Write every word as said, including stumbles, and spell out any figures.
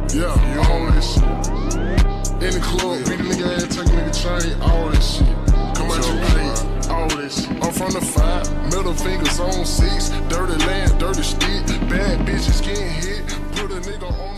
Yeah, you all this shit. In the club, beat a nigga ass, take a nigga chain, all this shit. Come out your plate, all this shit. I'm from the five, middle fingers on six. Dirty land, dirty stick. Bad bitches getting hit. Put a nigga on.